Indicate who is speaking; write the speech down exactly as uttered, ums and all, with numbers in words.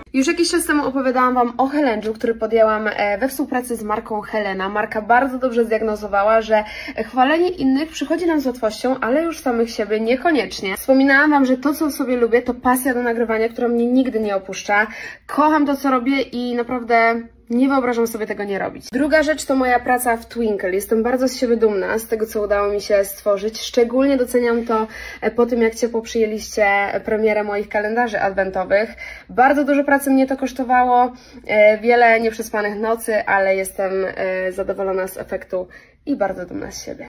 Speaker 1: Już jakiś czas temu opowiadałam Wam o Helenge'u, który podjęłam we współpracy z marką Helena. Marka bardzo dobrze zdiagnozowała, że chwalenie innych przychodzi nam z łatwością, ale już samych siebie niekoniecznie. Wspominałam Wam, że to, co w sobie lubię, to pasja do nagrywania, która mnie nigdy nie opuszcza. Kocham to, co robię i naprawdę nie wyobrażam sobie tego nie robić. Druga rzecz to moja praca w Twinkle. Jestem bardzo z siebie dumna, z tego, co udało mi się stworzyć. Szczególnie doceniam to po tym, jak ciepło przyjęliście premierę moich kalendarzy adwentowych. Bardzo dużo pracy mnie to kosztowało, wiele nieprzespanych nocy, ale jestem zadowolona z efektu i bardzo dumna z siebie.